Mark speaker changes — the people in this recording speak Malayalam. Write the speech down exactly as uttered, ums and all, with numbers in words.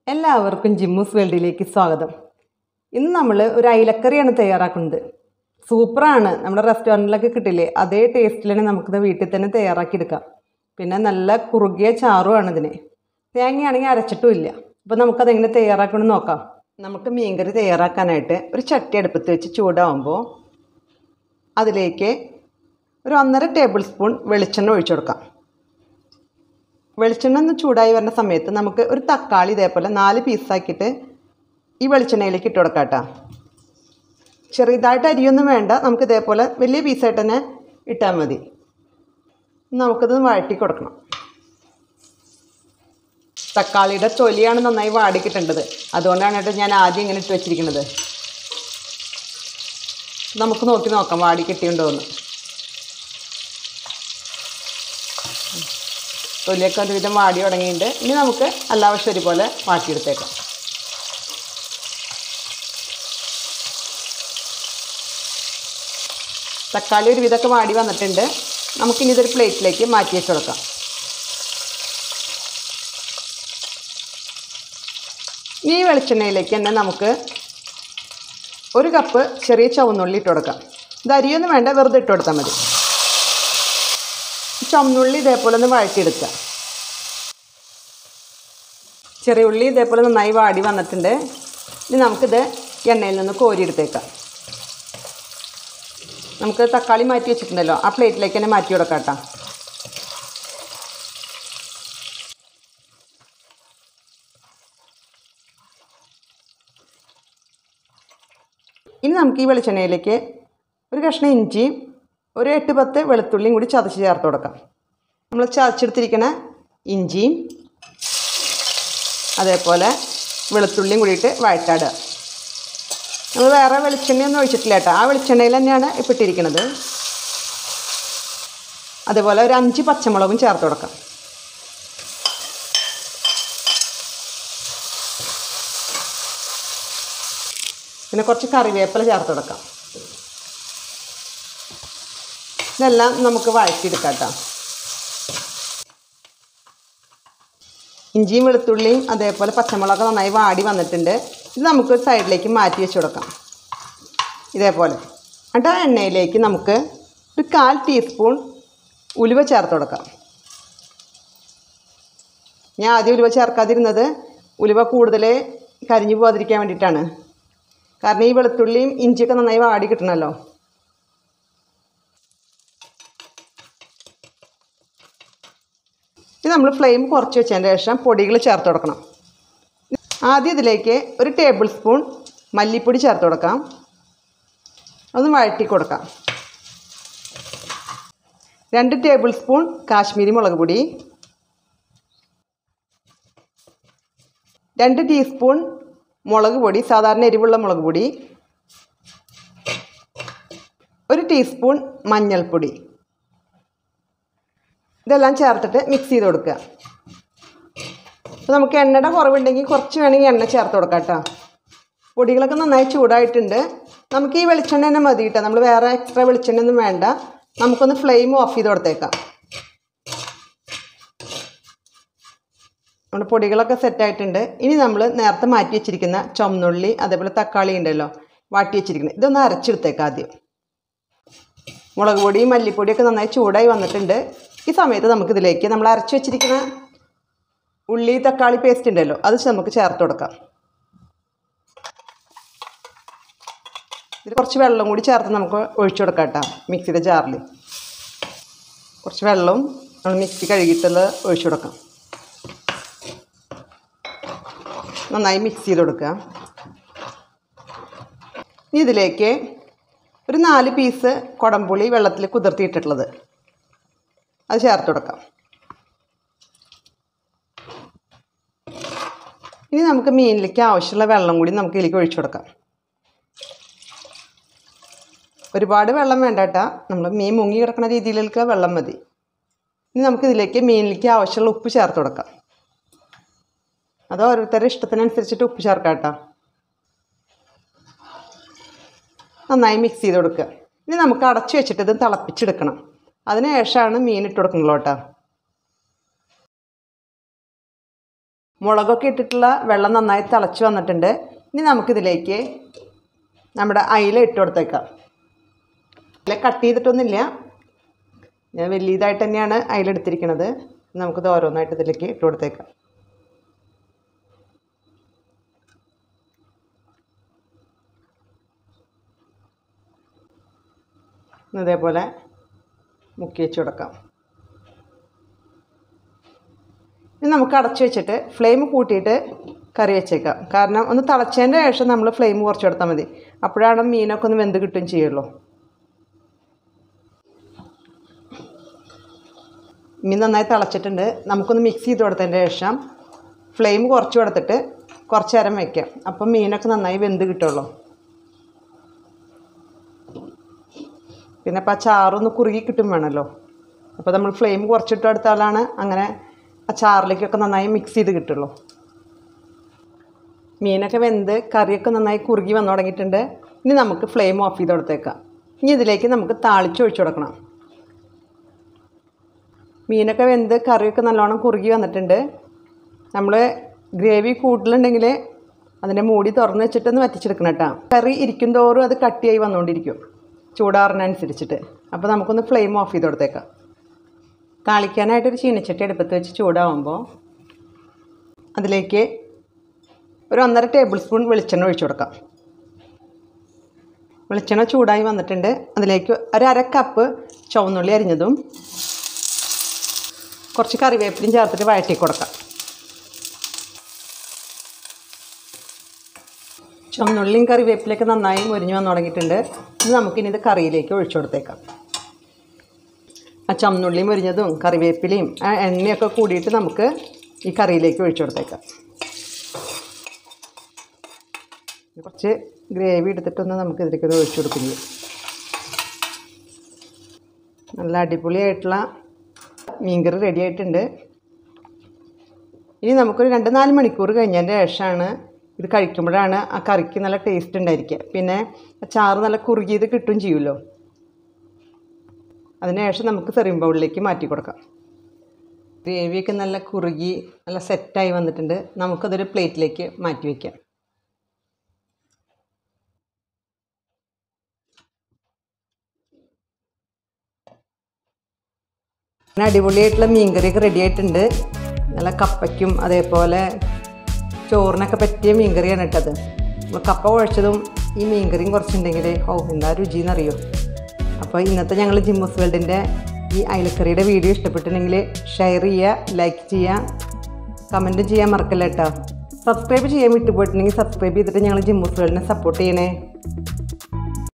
Speaker 1: എല്ലാവർക്കും ജിമ്മൂസ് വേൾഡിലേക്ക് സ്വാഗതം. ഇന്ന് നമ്മൾ ഒരു അയിലക്കറിയാണ് തയ്യാറാക്കുന്നത്. സൂപ്പറാണ്. നമ്മുടെ റെസ്റ്റോറൻറ്റിലൊക്കെ കിട്ടില്ലേ, അതേ ടേസ്റ്റിൽ തന്നെ നമുക്കിത് വീട്ടിൽ തന്നെ തയ്യാറാക്കിയെടുക്കാം. പിന്നെ നല്ല കുറുകിയ ചാറുമാണ് ഇതിന്. തേങ്ങയാണെങ്കിൽ അരച്ചിട്ടും ഇല്ല. അപ്പോൾ നമുക്കതെങ്ങനെ തയ്യാറാക്കണമെന്ന് നോക്കാം. നമുക്ക് മീൻകറി തയ്യാറാക്കാനായിട്ട് ഒരു ചട്ടി അടുപ്പത്ത് വെച്ച് ചൂടാവുമ്പോൾ അതിലേക്ക് ഒരു ഒന്നര ടേബിൾ സ്പൂൺ വെളിച്ചെണ്ണ ഒഴിച്ചു കൊടുക്കാം. വെളിച്ചെണ്ണ ഒന്ന് ചൂടായി വരുന്ന സമയത്ത് നമുക്ക് ഒരു തക്കാളി ഇതേപോലെ നാല് പീസാക്കിയിട്ട് ഈ വെളിച്ചെണ്ണയിലേക്ക് ഇട്ട് കൊടുക്കാം കേട്ടോ. ചെറുതായിട്ട് അരിയൊന്നും വേണ്ട, നമുക്ക് ഇതേപോലെ വലിയ പീസായിട്ട് തന്നെ ഇട്ടാൽ മതി. നമുക്കിത് വഴറ്റി കൊടുക്കണം. തക്കാളിയുടെ തൊലിയാണ് നന്നായി വാടിക്കിട്ടേണ്ടത്, അതുകൊണ്ടാണ് കേട്ടോ ഞാൻ ആദ്യം ഇങ്ങനെ ഇട്ട് വെച്ചിരിക്കുന്നത്. നമുക്ക് നോക്കി നോക്കാം വാടി കിട്ടിയുണ്ടോ എന്ന്. തൊലിയൊക്കെ ഒരുവിധം വാടി തുടങ്ങിയിട്ടുണ്ട്. ഇനി നമുക്ക് അല്ലാവശ്യം പോലെ വാട്ടിയെടുത്തേക്കാം. തക്കാളി ഒരുവിധമൊക്കെ വാടി വന്നിട്ടുണ്ട്. നമുക്കിനി ഇതൊരു പ്ലേറ്റിലേക്ക് മാറ്റി വെച്ച് കൊടുക്കാം. ഈ വെളിച്ചെണ്ണയിലേക്ക് തന്നെ നമുക്ക് ഒരു കപ്പ് ചെറിയ ചുവന്നുള്ളി ഇട്ട് കൊടുക്കാം. ഇത് അരിയൊന്നും വേണ്ട, വെറുതെ ഇട്ട് കൊടുത്താൽ മതി. ചുവന്നുള്ളി ഇതേപോലെ ഒന്ന് വഴറ്റിയെടുക്കുക. ചെറിയ ഉള്ളി ഇതേപോലെ നന്നായി വാടി വന്നിട്ടുണ്ട്. ഇനി നമുക്കിത് എണ്ണയിൽ നിന്ന് കോരിയെടുത്തേക്കാം. നമുക്ക് തക്കാളി മാറ്റി വെച്ചിട്ടുണ്ടല്ലോ, ആ പ്ലേറ്റിലേക്ക് തന്നെ മാറ്റി കൊടുക്കാം കേട്ടോ. ഇനി നമുക്ക് ഈ വെളിച്ചെണ്ണയിലേക്ക് ഒരു കഷ്ണം ഇഞ്ചിയും ഒരു എട്ട് പത്ത് വെളുത്തുള്ളിയും കൂടി ചതച്ച് ചേർത്ത് കൊടുക്കാം. നമ്മൾ ചതച്ചെടുത്തിരിക്കുന്ന ഇഞ്ചിയും അതേപോലെ വെളുത്തുള്ളിയും കൂടിയിട്ട് വഴറ്റാടുക. നമ്മൾ വേറെ വെളിച്ചെണ്ണയൊന്നും ഒഴിച്ചിട്ടില്ല കേട്ടോ, ആ വെളിച്ചെണ്ണയിൽ തന്നെയാണ് ഇപ്പോൾ ഇട്ടിരിക്കുന്നത്. അതേപോലെ ഒരു അഞ്ച് പച്ചമുളകും ചേർത്ത് കൊടുക്കാം. പിന്നെ കുറച്ച് കറിവേപ്പില ചേർത്ത് കൊടുക്കാം. ഇതെല്ലാം നമുക്ക് വഴറ്റിയെടുക്കാം കേട്ടോ. ഇഞ്ചിയും വെളുത്തുള്ളിയും അതേപോലെ പച്ചമുളകൊക്കെ നന്നായി വാടി വന്നിട്ടുണ്ട്. ഇത് നമുക്ക് സൈഡിലേക്ക് മാറ്റി വെച്ച് കൊടുക്കാം ഇതേപോലെ. എന്നിട്ട് ആ എണ്ണയിലേക്ക് നമുക്ക് ഒരു കാൽ ടീസ്പൂൺ ഉലുവ ചേർത്ത് കൊടുക്കാം. ഞാൻ ആദ്യം ഉലുവ ചേർക്കാതിരുന്നത് ഉലുവ കൂടുതൽ കരിഞ്ഞു പോകാതിരിക്കാൻ വേണ്ടിയിട്ടാണ്. കാരണം ഈ വെളുത്തുള്ളിയും ഇഞ്ചിയൊക്കെ നന്നായി വാടി കിട്ടണമല്ലോ. ഇത് നമ്മൾ ഫ്ലെയിം കുറച്ച് വെച്ചതിന് ശേഷം പൊടികൾ ചേർത്ത് കൊടുക്കണം. ആദ്യം ഇതിലേക്ക് ഒരു ടേബിൾ സ്പൂൺ മല്ലിപ്പൊടി ചേർത്ത് കൊടുക്കാം. ഒന്ന് വഴറ്റി കൊടുക്കാം. രണ്ട് ടേബിൾ സ്പൂൺ കാശ്മീരി മുളക് പൊടി, രണ്ട് ടീസ്പൂൺ മുളക് പൊടി, സാധാരണ എരിവുള്ള മുളക് പൊടി, ഒരു ടീസ്പൂൺ മഞ്ഞൾപ്പൊടി. ഇതെല്ലാം ചേർത്തിട്ട് മിക്സ് ചെയ്ത് കൊടുക്കുക. അപ്പോൾ നമുക്ക് എണ്ണയുടെ കുറവുണ്ടെങ്കിൽ കുറച്ച് വേണമെങ്കിൽ എണ്ണ ചേർത്ത് കൊടുക്കാം കേട്ടോ. പൊടികളൊക്കെ നന്നായി ചൂടായിട്ടുണ്ട്. നമുക്ക് ഈ വെളിച്ചെണ്ണ തന്നെ മതി കേട്ടോ, നമ്മൾ വേറെ എക്സ്ട്രാ വെളിച്ചെണ്ണ ഒന്നും വേണ്ട. നമുക്കൊന്ന് ഫ്ലെയിം ഓഫ് ചെയ്ത് കൊടുത്തേക്കാം. നമ്മുടെ പൊടികളൊക്കെ സെറ്റായിട്ടുണ്ട്. ഇനി നമ്മൾ നേരത്തെ മാറ്റി വെച്ചിരിക്കുന്ന ചുവന്നുള്ളി അതേപോലെ തക്കാളി ഉണ്ടല്ലോ വാട്ടി വെച്ചിരിക്കുന്നത്, ഇതൊന്ന് അരച്ചെടുത്തേക്കാം ആദ്യം. മുളക് പൊടിയും മല്ലിപ്പൊടിയൊക്കെ നന്നായി ചൂടായി വന്നിട്ടുണ്ട്. ഈ സമയത്ത് നമുക്കിതിലേക്ക് നമ്മൾ അരച്ച് വെച്ചിരിക്കുന്ന ഉള്ളി തക്കാളി പേസ്റ്റ് ഉണ്ടല്ലോ അത് നമുക്ക് ചേർത്ത് കൊടുക്കാം. ഇതിൽ കുറച്ച് വെള്ളം കൂടി ചേർത്ത് നമുക്ക് ഒഴിച്ചു കൊടുക്കാം കേട്ടോ. മിക്സിയുടെ ജാറിൽ കുറച്ച് വെള്ളവും നമ്മൾ മിക്സി കഴുകിയിട്ടുള്ളത് ഒഴിച്ചു കൊടുക്കാം. നന്നായി മിക്സ് ചെയ്ത് കൊടുക്കുക. ഇനി ഇതിലേക്ക് ഒരു നാല് പീസ് കുടംപുളി വെള്ളത്തിൽ കുതിർത്തിയിട്ടിട്ടുള്ളത് അത് ചേർത്ത് കൊടുക്കാം. ഇനി നമുക്ക് മീനിലേക്ക് ആവശ്യമുള്ള വെള്ളം കൂടി നമുക്ക് ഇതിലേക്ക് ഒഴിച്ചു കൊടുക്കാം. ഒരുപാട് വെള്ളം വേണ്ട കേട്ടോ, നമ്മൾ മീൻ മുങ്ങി കിടക്കുന്ന രീതിയിലേക്ക് വെള്ളം മതി. ഇനി നമുക്കിതിലേക്ക് മീനിലേക്ക് ആവശ്യമുള്ള ഉപ്പ് ചേർത്ത് കൊടുക്കാം. അത് ഓരോരുത്തരുടെ ഇഷ്ടത്തിനനുസരിച്ചിട്ട് ഉപ്പ് ചേർക്കാം കേട്ടോ. നന്നായി മിക്സ് ചെയ്ത് കൊടുക്കുക. ഇനി നമുക്ക് അടച്ചു വെച്ചിട്ട് ഇത് തിളപ്പിച്ചെടുക്കണം. അതിന് ശേഷമാണ് മീൻ ഇട്ട് കൊടുക്കുന്നത് കേട്ടോ. മുളകൊക്കെ ഇട്ടിട്ടുള്ള വെള്ളം നന്നായി തിളച്ച് വന്നിട്ടുണ്ട്. ഇനി നമുക്കിതിലേക്ക് നമ്മുടെ അയില ഇട്ട് കൊടുത്തേക്കാം. അയില കട്ട് ചെയ്തിട്ടൊന്നുമില്ല, ഞാൻ വലിയതായിട്ട് തന്നെയാണ് അയില എടുത്തിരിക്കുന്നത്. നമുക്കിത് ഓരോന്നായിട്ട് ഇതിലേക്ക് ഇട്ട് കൊടുത്തേക്കാം. ഇതേപോലെ മുക്കി വെച്ച് കൊടുക്കാം. ഇനി നമുക്ക് അടച്ചു വെച്ചിട്ട് ഫ്ലെയിം കൂട്ടിയിട്ട് കറി വെച്ചേക്കാം. കാരണം ഒന്ന് തിളച്ചതിൻ്റെ ശേഷം നമ്മൾ ഫ്ലെയിം കുറച്ച് കൊടുത്താൽ മതി. അപ്പോഴാണ് മീനൊക്കെ ഒന്ന് വെന്ത് കിട്ടുകയും ചെയ്യുള്ളൂ. മീൻ നന്നായി തിളച്ചിട്ടുണ്ട്. നമുക്കൊന്ന് മിക്സ് ചെയ്ത് കൊടുത്തതിൻ്റെ ശേഷം ഫ്ലെയിം കുറച്ച് കൊടുത്തിട്ട് കുറച്ച് നേരം വയ്ക്കാം. അപ്പം മീനൊക്കെ നന്നായി വെന്ത് കിട്ടുള്ളൂ. പിന്നെ അപ്പോൾ ആ ചാറൊന്ന് കുറുകി കിട്ടും വേണമല്ലോ. അപ്പോൾ നമ്മൾ ഫ്ലെയിം കുറച്ചിട്ട് കൊടുത്താലാണ് അങ്ങനെ ആ ചാറിലേക്കൊക്കെ നന്നായി മിക്സ് ചെയ്ത് കിട്ടുള്ളൂ. മീനൊക്കെ വെന്ത് കറിയൊക്കെ നന്നായി കുറുകി വന്നു തുടങ്ങിയിട്ടുണ്ട്. ഇനി നമുക്ക് ഫ്ലെയിം ഓഫ് ചെയ്ത് കൊടുത്തേക്കാം. ഇനി ഇതിലേക്ക് നമുക്ക് താളിച്ച് ഒഴിച്ചു കൊടുക്കണം. മീനൊക്കെ വെന്ത് കറിയൊക്കെ നല്ലോണം കുറുകി വന്നിട്ടുണ്ട്. നമ്മൾ ഗ്രേവി കൂടുതലുണ്ടെങ്കിൽ അതിൻ്റെ മൂടി തുറന്ന് വെച്ചിട്ടൊന്ന് വറ്റിച്ചെടുക്കണം കേട്ടോ. കറി ഇരിക്കും തോറും അത് കട്ടിയായി വന്നുകൊണ്ടിരിക്കും ചൂടാറിനനുസരിച്ചിട്ട്. അപ്പോൾ നമുക്കൊന്ന് ഫ്ലെയിം ഓഫ് ചെയ്ത് കൊടുത്തേക്കാം. താളിക്കാനായിട്ടൊരു ചീനച്ചട്ടി അടുപ്പത്ത് വെച്ച് ചൂടാവുമ്പോൾ അതിലേക്ക് ഒരു ഒന്നര ടേബിൾ സ്പൂൺ വെളിച്ചെണ്ണ ഒഴിച്ചു കൊടുക്കാം. വെളിച്ചെണ്ണ ചൂടായി വന്നിട്ടുണ്ട്. അതിലേക്ക് ഒരു അര കപ്പ് ചുവന്നുള്ളി അരിഞ്ഞതും കുറച്ച് കറിവേപ്പിലയും ചേർത്തിട്ട് വഴറ്റി കൊടുക്കാം. ചുവന്നുള്ളിയും കറിവേപ്പിലൊക്കെ നന്നായി മുരിഞ്ഞ് വന്നു തുടങ്ങിയിട്ടുണ്ട്. ഇത് നമുക്കിനി ഇത് കറിയിലേക്ക് ഒഴിച്ചു കൊടുത്തേക്കാം. ആ ചുവന്നുള്ളി മുരിഞ്ഞതും കറിവേപ്പിലയും ആ എണ്ണയൊക്കെ കൂടിയിട്ട് നമുക്ക് ഈ കറിയിലേക്ക് ഒഴിച്ചു കൊടുത്തേക്കാം. കുറച്ച് ഗ്രേവി എടുത്തിട്ടൊന്ന് നമുക്ക് ഇതിലേക്ക് ഒഴിച്ചു കൊടുക്കുന്നത്. നല്ല അടിപൊളിയായിട്ടുള്ള മീൻകറി റെഡി ആയിട്ടുണ്ട്. ഇനി നമുക്കൊരു രണ്ട് നാല് മണിക്കൂർ കഴിഞ്ഞതിൻ്റെ ശേഷമാണ് ഇത് കഴിക്കുമ്പോഴാണ് ആ കറിക്ക് നല്ല ടേസ്റ്റ് ഉണ്ടായിരിക്കുക. പിന്നെ ചാറ് നല്ല കുറുകിയത് കിട്ടും ചെയ്യുമല്ലോ. അതിനുശേഷം നമുക്ക് സെർവിങ് ബൗളിലേക്ക് മാറ്റി കൊടുക്കാം. ഗ്രേവിയൊക്കെ നല്ല കുറുകി നല്ല സെറ്റായി വന്നിട്ടുണ്ട്. നമുക്കതൊരു പ്ലേറ്റിലേക്ക് മാറ്റി വയ്ക്കാം. അടിപൊളിയായിട്ടുള്ള മീൻകറിയൊക്കെ റെഡി ആയിട്ടുണ്ട്. നല്ല കപ്പയ്ക്കും അതേപോലെ ചോറിനൊക്കെ പറ്റിയ മീൻകറിയാണ് ഇട്ടത്. നമ്മൾ കപ്പ കുഴച്ചതും ഈ മീൻകറിയും കുറച്ചുണ്ടെങ്കിൽ ഓ എന്താ രുചിയെന്നറിയോ. അപ്പോൾ ഇന്നത്തെ ഞങ്ങൾ ജിമ്മൂസ് വേൾഡിൻ്റെ ഈ അയലക്കറിയുടെ വീഡിയോ ഇഷ്ടപ്പെട്ടിട്ടുണ്ടെങ്കിൽ ഷെയർ ചെയ്യുക, ലൈക്ക് ചെയ്യുക, കമൻറ്റും ചെയ്യാൻ മറക്കല്ല കേട്ടോ. സബ്സ്ക്രൈബ് ചെയ്യാൻ വിട്ടുപോയിട്ടുണ്ടെങ്കിൽ സബ്സ്ക്രൈബ് ചെയ്തിട്ട് ഞങ്ങൾ ജിമ്മൂസ് വേൾഡിനെ സപ്പോർട്ട് ചെയ്യണേ.